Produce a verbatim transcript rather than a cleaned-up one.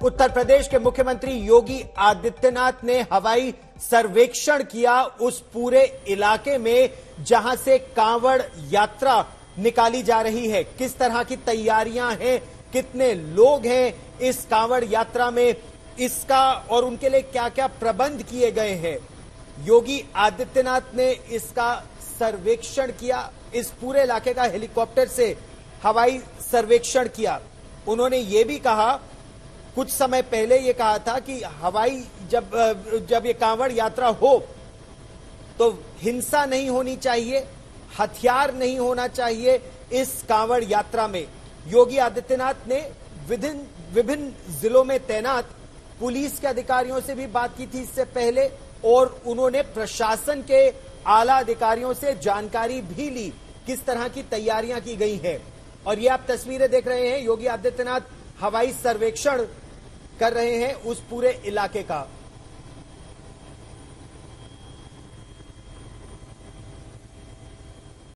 उत्तर प्रदेश के मुख्यमंत्री योगी आदित्यनाथ ने हवाई सर्वेक्षण किया उस पूरे इलाके में जहां से कांवड़ यात्रा निकाली जा रही है। किस तरह की तैयारियां हैं, कितने लोग हैं इस कांवड़ यात्रा में, इसका और उनके लिए क्या क्या प्रबंध किए गए हैं। योगी आदित्यनाथ ने इसका सर्वेक्षण किया, इस पूरे इलाके का हेलीकॉप्टर से हवाई सर्वेक्षण किया। उन्होंने ये भी कहा, कुछ समय पहले ये कहा था कि हवाई जब जब ये कांवड़ यात्रा हो तो हिंसा नहीं होनी चाहिए, हथियार नहीं होना चाहिए इस कांवड़ यात्रा में। योगी आदित्यनाथ ने विभिन्न विभिन्न जिलों में तैनात पुलिस के अधिकारियों से भी बात की थी इससे पहले, और उन्होंने प्रशासन के आला अधिकारियों से जानकारी भी ली किस तरह की तैयारियां की गई हैं। और ये आप तस्वीरें देख रहे हैं, योगी आदित्यनाथ हवाई सर्वेक्षण कर रहे हैं उस पूरे इलाके का।